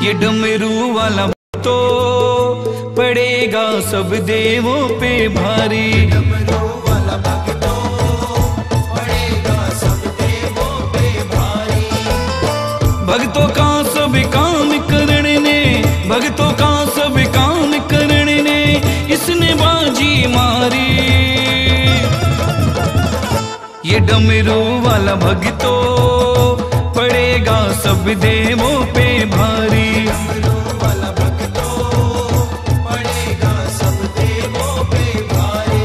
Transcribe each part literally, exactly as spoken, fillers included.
ये डमरू वाला तो पड़ेगा सब देवों पे भारी। डमरू वाला भक्तो पड़ेगा सब देवों पे भारी। भक्तों का सब काम करने ने, भक्तों का सब काम करने ने इसने बाजी मारी। ये डमरू वाला भक्तो पड़ेगा सब देवों पे भारी। डमरू वाला भक्तो पड़ेगा सब देवों पे भारी।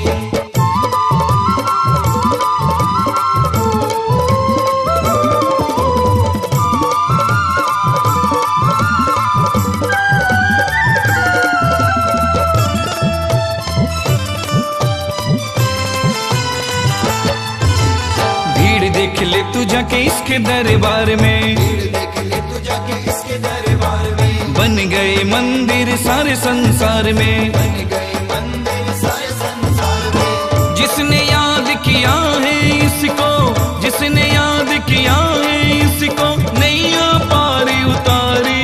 देख ले तू जाके इसके दरबार में, देख ले तू जाके इसके दरबार में। बन गए मंदिर सारे संसार में, बन गए मंदिर सारे संसार में। जिसने याद किया है इसको, जिसने याद किया है इसको नैया पारी उतारी।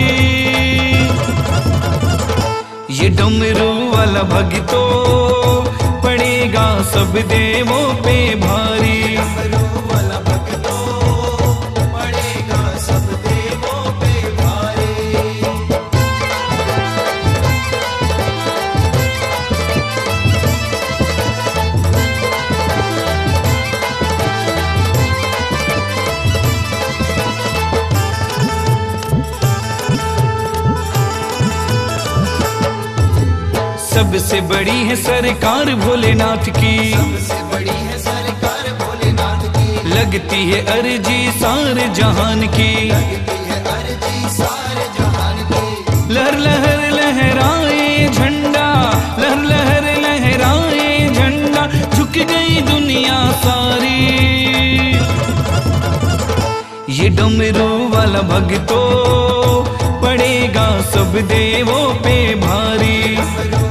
ये डमरू वाला भक्तो पड़ेगा सब देवों पे भारी। डमरू वाला भक्तो पड़ेगा सब देवों पे भारी। सबसे बड़ी है सरकार भोलेनाथ की, सबसे बड़ी है सरकार भोलेनाथ की। लगती है अर्जी सारे जहान की। लगती है अर्जी सारे जहान की। लहर लहर लहराए झंडा, लहर लहर लहराए झंडा, झुक गई दुनिया सारी। ये डमरू वाला भक्तो पड़ेगा सब देवों पे भारी। डमरू